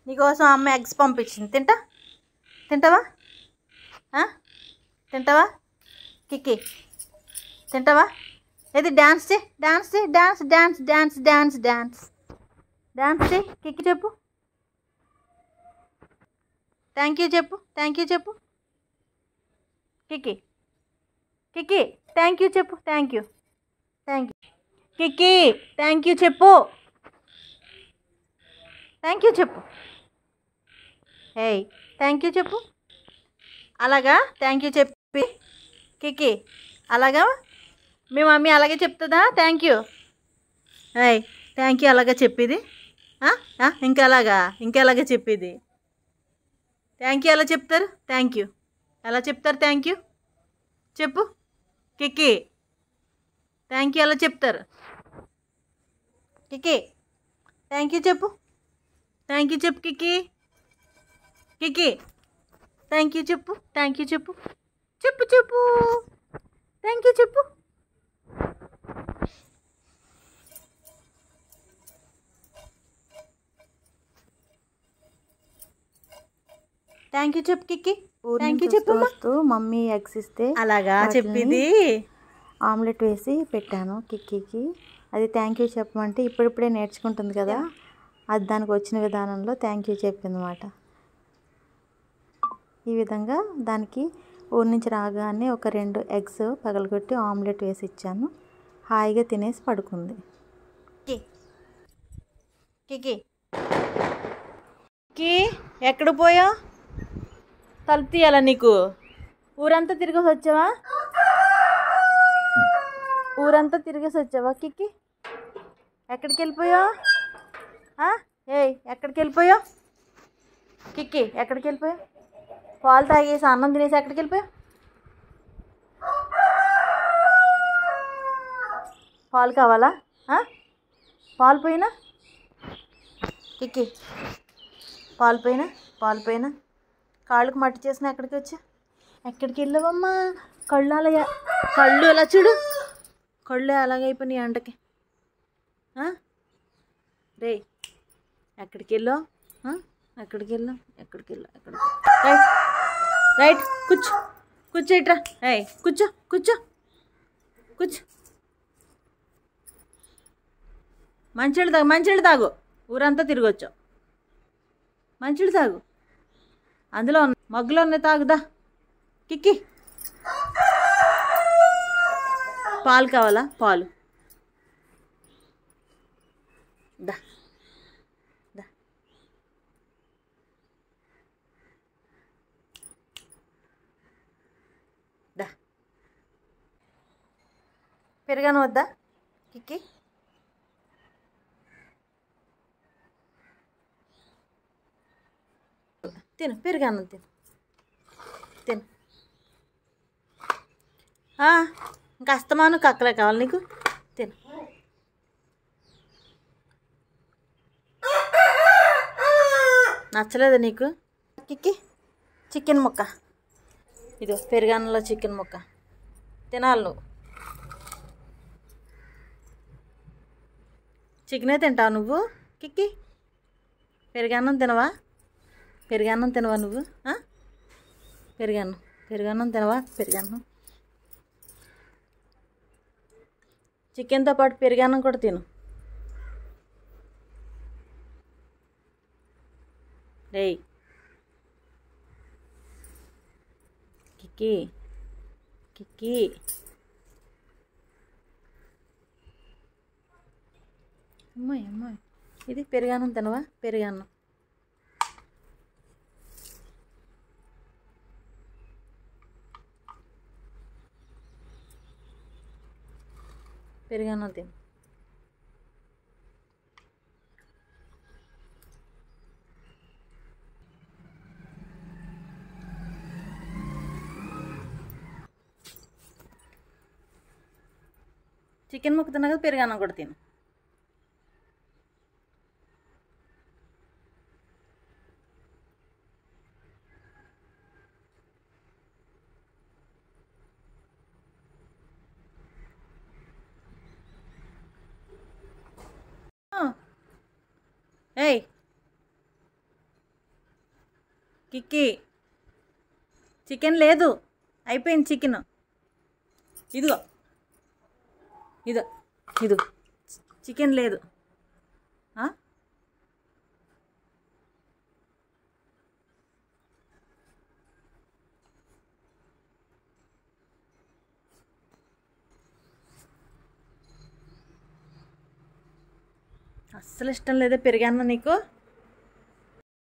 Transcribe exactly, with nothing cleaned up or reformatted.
నీకోసం అమ్మ ఎగ్స్ పంపించింది, తింటా తింటావా తింటావా కిక్కి తింటావా? ఏది డ్యాన్స్ చే డ్యాన్స్ చే dance dance dance dance dance dance చే కిక్కి చెప్పు, థ్యాంక్ యూ చెప్పు, థ్యాంక్ యూ చెప్పు కిక్కి కిక్కి థ్యాంక్ యూ చెప్పు, థ్యాంక్ యూ థ్యాంక్ యూ కిక్కి థ్యాంక్ యూ చెప్పు, థ్యాంక్ యూ చెప్పు, ఏయ్ థ్యాంక్ యూ చెప్పు. అలాగా థ్యాంక్ యూ చెప్పి కిక్కి అలాగా మీ మమ్మీ అలాగే చెప్తుందా థ్యాంక్ యూ? ఏయ్ థ్యాంక్ యూ అలాగా చెప్పేది, ఇంకెలాగా ఇంకెలాగా చెప్పేది? థ్యాంక్ యూ ఎలా చెప్తారు? థ్యాంక్ యూ ఎలా చెప్తారు? థ్యాంక్ యూ చెప్పు కిక్కి, థ్యాంక్ యూ ఎలా చెప్తారు? కిక్కి థ్యాంక్ యూ చెప్పు, థ్యాంక్ యూ చెప్పు కిక్కి కిక్కి థ్యాంక్ యూ చెప్పు, థ్యాంక్ యూ చెప్పు చెప్పు చెప్పు థ్యాంక్ యూ చెప్పు. థ్యాంక్ యూ చెప్పు కిక్కి, థ్యాంక్ యూ చెప్పు. వస్తూ మమ్మీ ఎగ్స్ ఇస్తే అలాగా చెప్పింది ఆమ్లెట్ వేసి పెట్టాను కిక్కీకి. అది థ్యాంక్ యూ చెప్పమంటే ఇప్పుడిప్పుడే నేర్చుకుంటుంది కదా, అది దానికి వచ్చిన విధానంలో థ్యాంక్ యూ చెప్పింది అన్నమాట. ఈ విధంగా దానికి ఊరి నుంచి రాగానే ఒక రెండు ఎగ్స్ పగలగొట్టి ఆమ్లెట్ వేసి ఇచ్చాను. హాయిగా తినేసి పడుకుంది. కికి కి ఎక్కడ పోయా? తలుపు తీయాలా నీకు? ఊరంతా తిరిగేసి వచ్చావా? ఊరంతా తిరిగేసి వచ్చావా కిక్కి? ఎక్కడికి వెళ్ళిపోయావు? ఏయ్ ఎక్కడికి వెళ్ళిపోయావు కిక్కి? ఎక్కడికి వెళ్ళిపోయావు? పాలు తాగేసి అన్నం తినేసి ఎక్కడికి వెళ్ళిపోయావు? పాలు కావాలా? పాలు పోయినా కిక్కి? పాలు పోయినా పాలు పోయినా కాళ్ళకు మట్టి చేసిన ఎక్కడికి వచ్చా? ఎక్కడికి వెళ్ళావమ్మా? కళ్ళు అలా కళ్ళు ఎలా చూడు, కళ్ళు అలాగైపోయినాయి ఎండకి. రే ఎక్కడికి వెళ్ళావు? ఎక్కడికి వెళ్ళావు? ఎక్కడికి వెళ్ళావు? ఎక్కడికి రైట్ రైట్ కూర్చో కూర్చో ఇట్రా. ఏయ్ కూర్చో కూర్చో కూర్చో. మంచిళ్ళు తాగు మంచిళ్ళు తాగు, ఊరంతా తిరిగొచ్చావు. మంచిళ్ళు తాగు, అందులో మగ్గులో ఉన్నాయి తాగుదా కిక్కి. పాలు కావాలా? పాలు దా దా. దా పెరగాను వద్దా కిక్కి? తిను పెరుగన్నం తిను తిను. ఇంకా అస్తమాను కక్కలే కావాలి నీకు, తిను. నచ్చలేదు నీకు కిక్కి? చికెన్ ముక్క ఇది పెరుగన్నంలో చికెన్ ముక్క తినాలి నువ్వు. చికెనే తింటావు నువ్వు కిక్కి? పెరుగన్నం తినవా? పెరుగన్నం తినవా నువ్వు? పెరుగన్నం పెరుగన్నం తినవా? పెరుగన్నం చికెన్తో పాటు పెరుగన్నం కూడా తిను. రేయ్ కిక్కి కిక్కి అమ్మాయి అమ్మాయి ఇది పెరుగన్నం తినవా? పెరుగన్నం పెరుగన్నం తిను. చికెన్ ముక్క తిన్నా కదా, పెరుగన్నం కూడా తిను. ఏయ్ కిక్కి చికెన్ లేదు, అయిపోయింది చికెన్. ఇదిగో ఇదో ఇదో చికెన్ లేదు. అస్సలు ఇష్టం లేదా పెరుగన్నం నీకు?